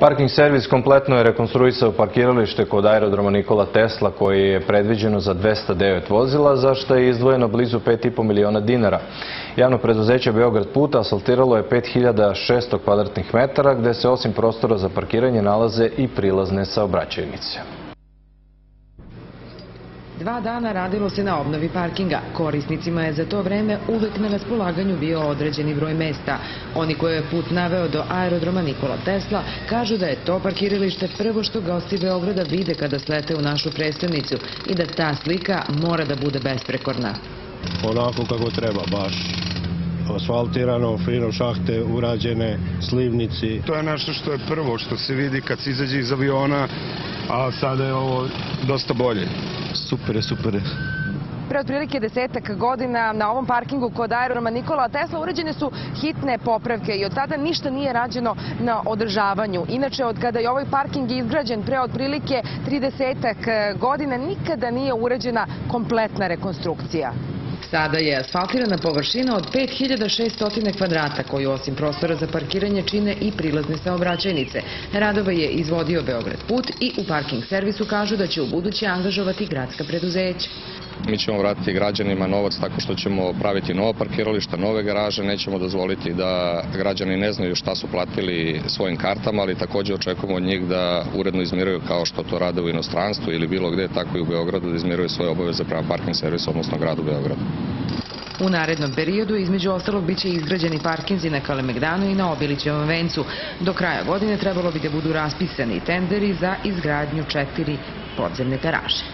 Parking servis kompletno je rekonstruisao parkiralište kod aerodroma Nikola Tesla koji je predviđeno za 209 vozila, za što je izdvojeno blizu 5,5 miliona dinara. Javno preduzeće Beograd put asfaltiralo je 5600 kvadratnih metara gde se osim prostora za parkiranje nalaze i prilazne saobraćajnice. 2 dana radilo se na obnovi parkinga. Korisnicima je za to vreme uvek na raspolaganju bio određeni broj mesta. Oni koje je put naveo do aerodroma Nikola Tesla kažu da je to parkiralište prvo što gosti Beograda vide kada slete u našu prestonicu i da ta slika mora da bude besprekorna. Onako kako treba, baš asfaltirano, fino šahte urađene, slivnici. To je nešto što je prvo što se vidi kad se izađe iz aviona, a sada je ovo dosta bolje. Super je, super je. Pre otprilike 10 godina na ovom parkingu kod aerodroma Nikola Tesla urađene su hitne popravke i od tada ništa nije rađeno na održavanju. Inače, od kada je ovaj parking izgrađen pre otprilike 30 godina, nikada nije urađena kompletna rekonstrukcija. Sada je asfaltirana površina od 5600 kvadrata, koju osim prostora za parkiranje čine i prilazne saobraćajnice. Radove je izvodio Beograd put i u parking servisu kažu da će u buduće angažovati gradska preduzeća. Mi ćemo vratiti građanima novac tako što ćemo praviti nova parkirališta, nove garaže, nećemo dozvoliti da građani ne znaju šta su platili svojim kartama, ali također očekujemo od njih da uredno izmiruju kao što to rade u inostranstvu ili bilo gde, tako i u Beogradu, da izmiruju svoje obaveze prema parking servisu, odnosno gradu Beogradu. U narednom periodu, između ostalog, biće izgrađeni parkinzi na Kalemegdanu i na Obilićevom vencu. Do kraja godine trebalo bi da budu raspisani tenderi za izgradnju 4 podzemne garaže.